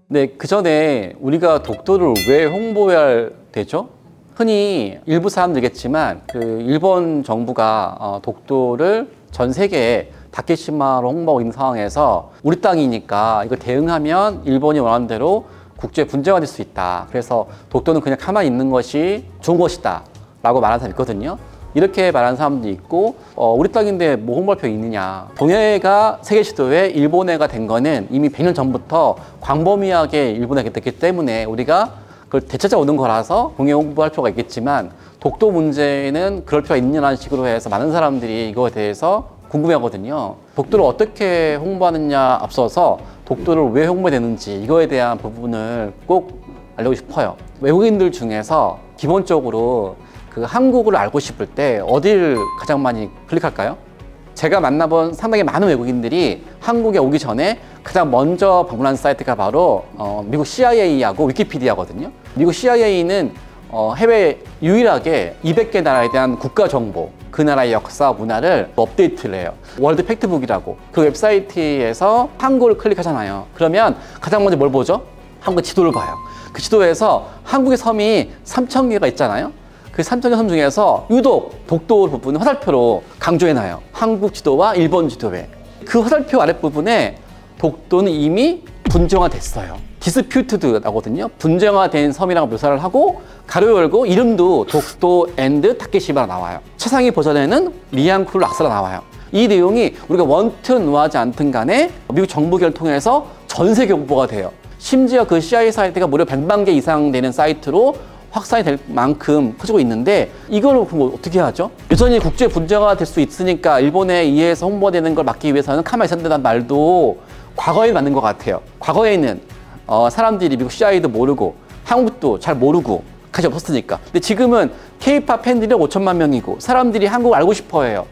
네, 그 전에 우리가 독도를 왜 홍보해야 되죠? 흔히 일부 사람들겠지만 그 일본 정부가 독도를 전 세계에 다케시마로 홍보하고 있는 상황에서 우리 땅이니까 이거 대응하면 일본이 원하는 대로 국제 분쟁화 될 수 있다. 그래서 독도는 그냥 가만히 있는 것이 좋은 것이다 라고 말하는 사람이 있거든요. 이렇게 말하는 사람도 있고 우리 땅인데 뭐 홍보할 필요 있느냐. 동해가 세계 지도에 일본해가 된 거는 이미 100년 전부터 광범위하게 일본해가 됐기 때문에 우리가 그걸 되찾아 오는 거라서 동해 홍보할 필요가 있겠지만 독도 문제는 그럴 필요가 있느냐는 식으로 해서 많은 사람들이 이거에 대해서 궁금해하거든요. 독도를 어떻게 홍보하느냐 앞서서 독도를 왜 홍보되는지 이거에 대한 부분을 꼭 알려고 싶어요. 외국인들 중에서 기본적으로 그 한국을 알고 싶을 때 어디를 가장 많이 클릭할까요? 제가 만나본 상당히 많은 외국인들이 한국에 오기 전에 가장 먼저 방문한 사이트가 바로 미국 CIA하고 위키피디아거든요. 미국 CIA는 해외 유일하게 200개 나라에 대한 국가 정보, 그 나라의 역사, 문화를 업데이트를 해요. 월드 팩트북이라고. 그 웹사이트에서 한국을 클릭하잖아요. 그러면 가장 먼저 뭘 보죠? 한국 지도를 봐요. 그 지도에서 한국의 섬이 3,000개가 있잖아요. 그 3,000개 섬 중에서 유독 독도 부분을 화살표로 강조해놔요. 한국 지도와 일본 지도에. 그 화살표 아랫부분에 독도는 이미 분쟁화됐어요. 디스퓨트드라거든요. 분쟁화된 섬이라고 묘사를 하고 가로 열고 이름도 독도 앤드 다케시마가 나와요. 최상위 버전에는 리앙쿠르 락사가 나와요. 이 내용이 우리가 원튼 노하지 않든 간에 미국 정부를 통해서 전 세계 홍보가 돼요. 심지어 그 CIA 사이트가 무려 100만 개 이상 되는 사이트로 확산이 될 만큼 커지고 있는데 이걸 어떻게 하죠? 여전히 국제 분쟁화가 될 수 있으니까 일본에 의해서 홍보되는 걸 막기 위해서는 가만히 있어야 된다는 말도 과거에 맞는 것 같아요. 과거에는 사람들이 미국 CIA도 모르고 한국도 잘 모르고 관심 없었으니까. 근데 지금은 K-팝 팬들이 5천만 명이고 사람들이 한국을 알고 싶어해요.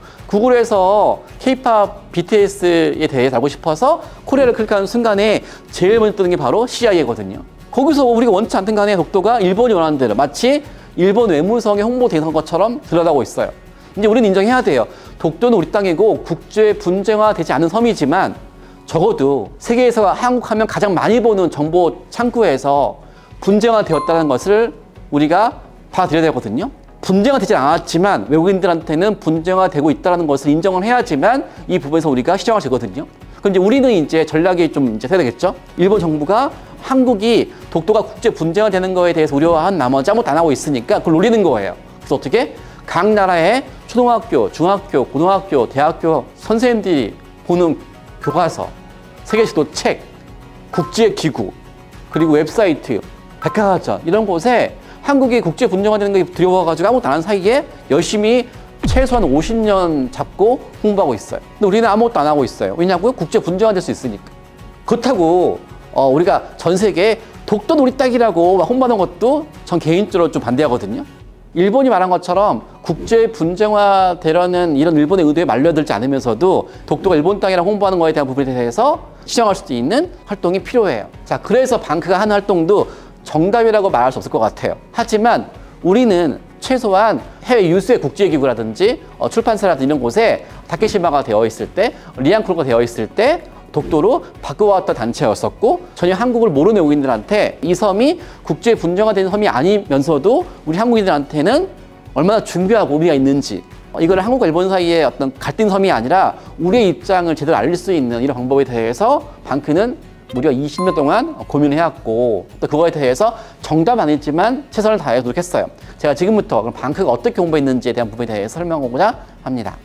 구글에서 K-팝 BTS에 대해서 알고 싶어서 코리아를 클릭하는 순간에 제일 먼저 뜨는 게 바로 CIA거든요. 거기서 우리가 원치 않든 간에 독도가 일본이 원하는 대로 마치 일본 외무성의 홍보되는 것처럼 들여다보고 있어요. 이제 우리는 인정해야 돼요. 독도는 우리 땅이고 국제 분쟁화되지 않은 섬이지만 적어도 세계에서 한국하면 가장 많이 보는 정보 창구에서 분쟁화되었다는 것을 우리가 받아들여야 되거든요. 분쟁화되지 않았지만 외국인들한테는 분쟁화되고 있다는 것을 인정을 해야지만 이 부분에서 우리가 시정할 수 있거든요. 그럼 이제 우리는 이제 전략이 좀 이제 세야 되겠죠. 일본 정부가 한국이 독도가 국제 분쟁화되는 거에 대해서 우려한 나머지 아무것도 안 하고 있으니까 그걸 놀리는 거예요. 그래서 어떻게? 각 나라의 초등학교, 중학교, 고등학교, 대학교 선생님들이 보는 교과서, 세계지도 책, 국제기구, 그리고 웹사이트, 백과사전 이런 곳에 한국이 국제 분쟁화되는 게 두려워가지고 아무것도 안 하는 사이에 열심히 최소한 50년 잡고 홍보하고 있어요. 근데 우리는 아무것도 안 하고 있어요. 왜냐고요? 국제 분쟁화될 수 있으니까. 그렇다고 우리가 전 세계에 독도는 우리 땅이라고 홍보하는 것도 전 개인적으로 좀 반대하거든요. 일본이 말한 것처럼 국제 분쟁화되려는 이런 일본의 의도에 말려들지 않으면서도 독도가 일본 땅이라고 홍보하는 거에 대한 부분에 대해서 시정할 수도 있는 활동이 필요해요. 자, 그래서 방크가 하는 활동도 정답이라고 말할 수 없을 것 같아요. 하지만 우리는 최소한 해외 유수의 국제기구라든지 출판사라든지 이런 곳에 다케시마가 되어 있을 때, 리앙쿠르가 되어 있을 때 독도로 바꿔왔던 단체였었고 전혀 한국을 모르는 외국인들한테 이 섬이 국제 분쟁화된 섬이 아니면서도 우리 한국인들한테는 얼마나 중요하고 의미가 있는지 이걸 한국과 일본 사이의 어떤 갈등 섬이 아니라 우리의 입장을 제대로 알릴 수 있는 이런 방법에 대해서 방크는 무려 20년 동안 고민해왔고 또 그거에 대해서 정답은 아니지만 최선을 다해 노력했어요. 제가 지금부터 그럼 방크가 어떻게 홍보했는지에 대한 부분에 대해서 설명하고자 합니다.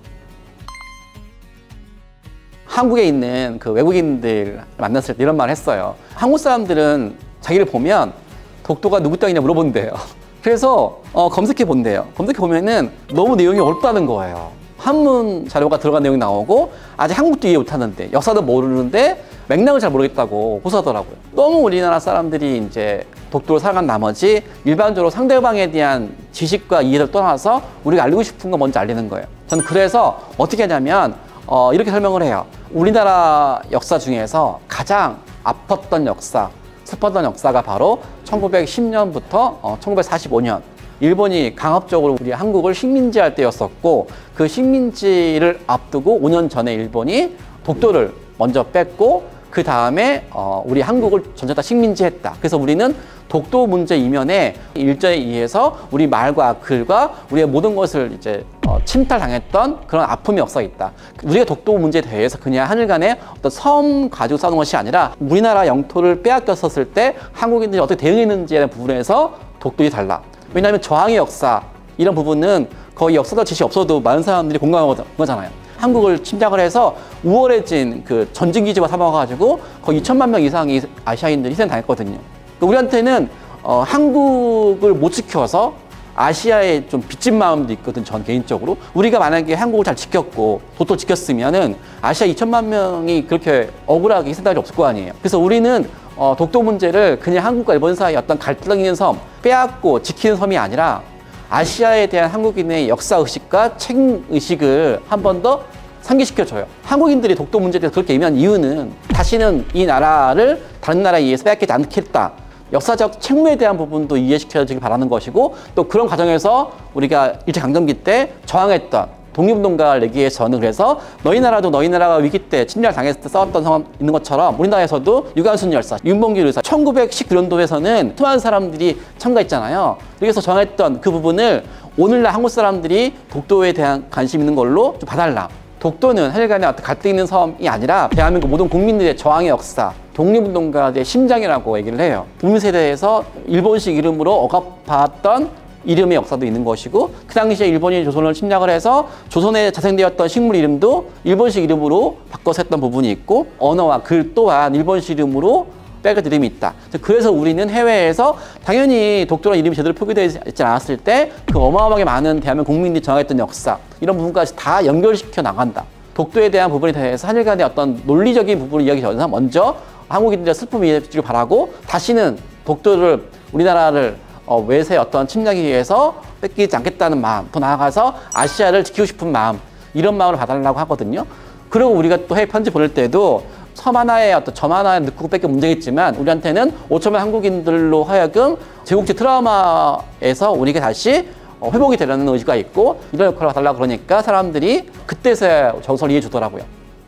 한국에 있는 그 외국인들 만났을 때 이런 말을 했어요. 한국 사람들은 자기를 보면 독도가 누구 땅이냐 물어본대요. 그래서 검색해 본대요. 검색해 보면은 너무 내용이 어렵다는 거예요. 한문 자료가 들어간 내용이 나오고 아직 한국도 이해 못하는데 역사도 모르는데 맥락을 잘 모르겠다고 호소하더라고요. 너무 우리나라 사람들이 이제 독도를 살아간 나머지 일반적으로 상대방에 대한 지식과 이해를 떠나서 우리가 알리고 싶은 거 먼저 알리는 거예요. 저는 그래서 어떻게 하냐면 이렇게 설명을 해요. 우리나라 역사 중에서 가장 아팠던 역사, 슬펐던 역사가 바로 1910년부터 1945년 일본이 강압적으로 우리 한국을 식민지할 때였었고 그 식민지를 앞두고 5년 전에 일본이 독도를 먼저 뺐고 그 다음에 우리 한국을 전체 다 식민지했다. 그래서 우리는 독도 문제 이면에 일제에 의해서 우리 말과 글과 우리의 모든 것을 이제 침탈당했던 그런 아픔이 역사가 있다. 우리가 독도 문제에 대해서 그냥 하늘 간에 어떤 섬 가지고 싸우는 것이 아니라 우리나라 영토를 빼앗겼었을 때 한국인들이 어떻게 대응했는지에 대한 부분에서 독도이 달라. 왜냐하면 저항의 역사 이런 부분은 거의 역사적 지식이 없어도 많은 사람들이 공감하는 거잖아요. 한국을 침략을 해서 우월해진 그 전쟁기지가 삼아가지고 거의 2천만 명 이상의 아시아인들이 희생당했거든요. 우리한테는 한국을 못 지켜서 아시아에 좀 빚진 마음도 있거든, 전 개인적으로. 우리가 만약에 한국을 잘 지켰고 독도를 지켰으면은 아시아 2천만 명이 그렇게 억울하게 희생당할 일 없을 거 아니에요. 그래서 우리는 독도 문제를 그냥 한국과 일본 사이의 어떤 갈등 있는 섬, 빼앗고 지키는 섬이 아니라 아시아에 대한 한국인의 역사의식과 책임의식을 한 번 더 상기시켜줘요. 한국인들이 독도 문제에 대해서 그렇게 예민한 이유는 다시는 이 나라를 다른 나라에 의해서 빼앗기지 않겠다. 역사적 책무에 대한 부분도 이해시켜주길 바라는 것이고, 또 그런 과정에서 우리가 일제강점기 때 저항했던 독립운동가를 얘기해서 저는 그래서 너희 나라도 너희 나라가 위기 때 침략 당했을 때 싸웠던 상황 있는 것처럼 우리나라에서도 유관순 열사, 윤봉길 의사 1919년도에서는 수많은 사람들이 참가했잖아요. 그래서 저항했던 그 부분을 오늘날 한국 사람들이 독도에 대한 관심 있는 걸로 좀 봐달라. 독도는 하여간에 어떤 갈등 있는 섬이 아니라 대한민국 모든 국민들의 저항의 역사, 독립운동가들의 심장이라고 얘기를 해요. 국민 세대에서 일본식 이름으로 억압받았던 이름의 역사도 있는 것이고, 그 당시에 일본이 조선을 침략을 해서 조선에 자생되었던 식물 이름도 일본식 이름으로 바꿔서 했던 부분이 있고, 언어와 글 또한 일본식 이름으로 빼앗긴 이름이 있다. 그래서 우리는 해외에서 당연히 독도라는 이름이 제대로 표기되어 있지 않았을 때 그 어마어마하게 많은 대한민국 국민들이 저항했던 역사, 이런 부분까지 다 연결시켜 나간다. 독도에 대한 부분에 대해서 한일 간의 어떤 논리적인 부분을 이야기 전에서 먼저 한국인들의 슬픔을 이해해 주길 바라고, 다시는 독도를, 우리나라를 외세의 어떤 침략에 의해서 뺏기지 않겠다는 마음, 더 나아가서 아시아를 지키고 싶은 마음, 이런 마음을 봐달라고 하거든요. 그리고 우리가 또 해외 편지 보낼 때도 섬 하나에 어떤 점 하나에 넣고 뺏겨 문제겠지만, 우리한테는 5천만 한국인들로 하여금 제국지 트라우마에서 우리가 다시 회복이 되려는 의지가 있고, 이런 역할을 해달라고 그러니까 사람들이 그때서야 정서를 이해해 주더라고요.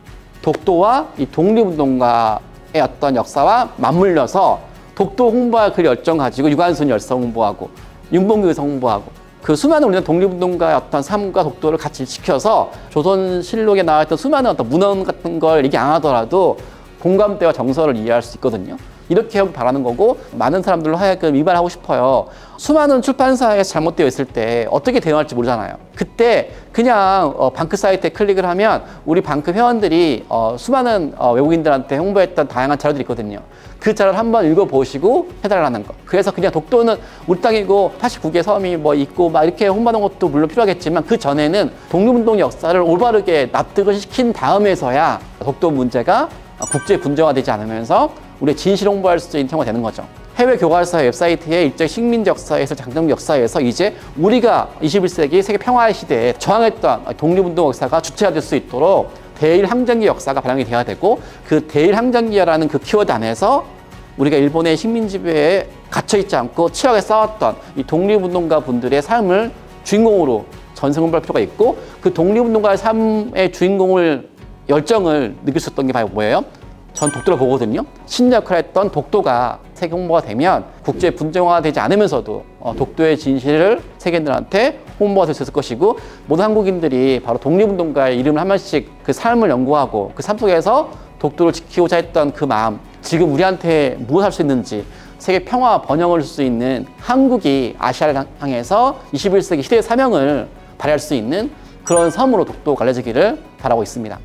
독도와 이 독립운동가의 어떤 역사와 맞물려서 독도 홍보할 그 열정 가지고 유관순 열사 홍보하고 윤봉길 의사 홍보하고 그 수많은 우리나라 독립운동가의 어떤 삶과 독도를 같이 지켜서 조선실록에 나와있던 수많은 어떤 문헌 같은 걸 얘기 안 하더라도 공감대와 정서를 이해할 수 있거든요. 이렇게 하고 바라는 거고, 많은 사람들로 하여금 이 말하고 싶어요. 수많은 출판사에서 잘못되어 있을 때 어떻게 대응할지 모르잖아요. 그때 그냥 방크 사이트에 클릭을 하면 우리 방크 회원들이 수많은 외국인들한테 홍보했던 다양한 자료들이 있거든요. 그 자료를 한번 읽어보시고 해달라는 거. 그래서 그냥 독도는 우리 땅이고 89개 섬이 뭐 있고 막 이렇게 홍보하는 것도 물론 필요하겠지만, 그 전에는 독립운동 역사를 올바르게 납득을 시킨 다음에서야 독도 문제가 국제 분쟁화되지 않으면서 우리의 진실 홍보할 수 있는 경우가 되는 거죠. 해외 교과서 웹사이트에 일제 식민지 역사에서 장정 역사에서 이제 우리가 21세기 세계 평화의 시대에 저항했던 독립운동 역사가 주체화될 수 있도록 대일 항쟁기 역사가 반영이 돼야 되고, 그 대일 항쟁기라는 그 키워드 안에서 우리가 일본의 식민 지배에 갇혀있지 않고 치열하게 싸웠던 이 독립운동가 분들의 삶을 주인공으로 전승 홍보할 필요가 있고, 그 독립운동가의 삶의 주인공을 열정을 느낄 수 있었던 게 바로 뭐예요? 전 독도를 보거든요. 신의 역할을 했던 독도가 세계 홍보가 되면 국제 분쟁화되지 않으면서도 독도의 진실을 세계인들한테 홍보가 될 수 있을 것이고, 모든 한국인들이 바로 독립운동가의 이름을 한 번씩 그 삶을 연구하고 그 삶 속에서 독도를 지키고자 했던 그 마음, 지금 우리한테 무엇을 할 수 있는지, 세계 평화 번영을 줄 수 있는 한국이 아시아를 향해서 21세기 시대의 사명을 발휘할 수 있는 그런 섬으로 독도가 알려지기를 바라고 있습니다.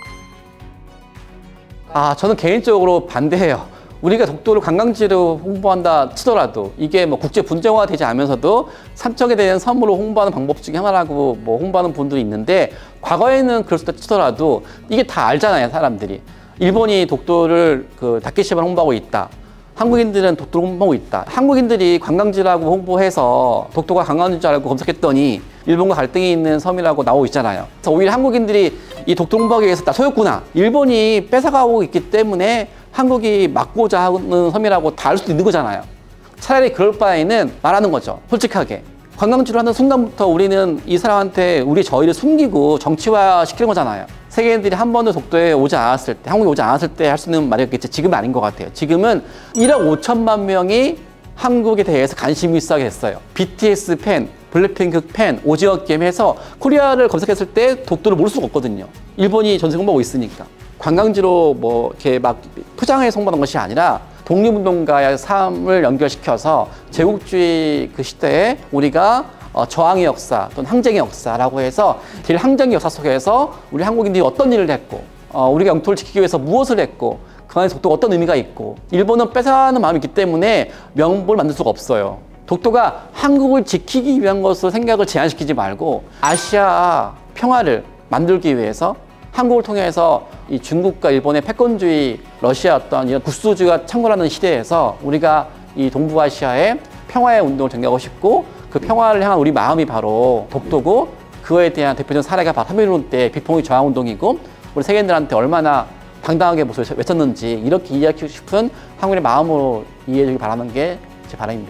저는 개인적으로 반대해요. 우리가 독도를 관광지로 홍보한다 치더라도 이게 뭐 국제 분쟁화가 되지 않으면서도 삼척에 대한 섬으로 홍보하는 방법 중에 하나라고 뭐 홍보하는 분들이 있는데, 과거에는 그랬을 때 치더라도 이게 다 알잖아요, 사람들이. 일본이 독도를 그 다케시마를 홍보하고 있다. 한국인들은 독도를 홍보하고 있다. 한국인들이 관광지라고 홍보해서 독도가 관광지인 줄 알고 검색했더니 일본과 갈등이 있는 섬이라고 나오고 있잖아요. 그래서 오히려 한국인들이 이 독도 홍보하기 위해서 다 소였구나, 일본이 뺏어가고 있기 때문에 한국이 막고자 하는 섬이라고 다 알 수도 있는 거잖아요. 차라리 그럴 바에는 말하는 거죠, 솔직하게. 관광지로 하는 순간부터 우리는 이 사람한테 우리 저희를 숨기고 정치화 시키는 거잖아요. 세계인들이 한 번도 독도에 오지 않았을 때, 한국에 오지 않았을 때 할 수 있는 말이었겠지. 지금은 아닌 것 같아요. 지금은 1억 5천만 명이 한국에 대해서 관심이 있어하게 됐어요. BTS 팬, 블랙핑크 팬, 오징어 게임 해서 코리아를 검색했을 때 독도를 모를 수가 없거든요. 일본이 전세 홍보하고 있으니까. 관광지로 뭐 이렇게 막 포장해서 홍보하는 것이 아니라 독립운동가의 삶을 연결시켜서 제국주의 그 시대에 우리가 저항의 역사 또는 항쟁의 역사라고 해서 길 항쟁의 역사 속에서 우리 한국인들이 어떤 일을 했고 우리가 영토를 지키기 위해서 무엇을 했고 그 안에 독도가 어떤 의미가 있고 일본은 뺏어가는 마음이 있기 때문에 명보를 만들 수가 없어요. 독도가 한국을 지키기 위한 것으로 생각을 제한시키지 말고 아시아 평화를 만들기 위해서 한국을 통해서 이 중국과 일본의 패권주의, 러시아 어떤 이런 구수주의가 창궐하는 시대에서 우리가 이 동부아시아의 평화의 운동을 전개하고 싶고 그 평화를 향한 우리 마음이 바로 독도고 그거에 대한 대표적인 사례가 바로 3.1운동 때 비폭력 저항운동이고 우리 세계인들한테 얼마나 당당하게 모습을 외쳤는지 이렇게 이해하고 싶은 한국의 마음으로 이해해 주길 바라는 게 제 바람입니다.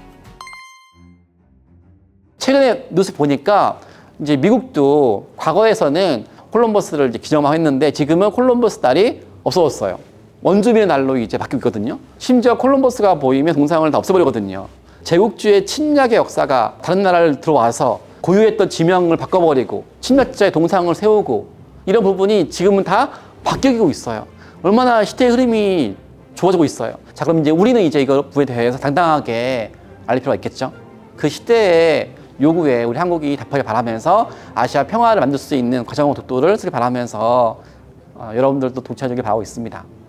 최근에 뉴스 보니까 이제 미국도 과거에서는 콜럼버스를 이제 기념했는데 지금은 콜럼버스 달이 없어졌어요. 원주민의 날로 이제 바뀌고 있거든요. 심지어 콜럼버스가 보이면 동상을 다 없애버리거든요. 제국주의 침략의 역사가 다른 나라를 들어와서 고유했던 지명을 바꿔버리고 침략자의 동상을 세우고 이런 부분이 지금은 다 바뀌고 있어요. 얼마나 시대의 흐름이 좋아지고 있어요. 자, 그럼 이제 우리는 이제 이거 부분에 대해서 당당하게 알릴 필요가 있겠죠. 그 시대의 요구에 우리 한국이 답하길 바라면서 아시아 평화를 만들 수 있는 과정과 독도를 쓰길 바라면서 여러분들도 동참해 주길 바라고 있습니다.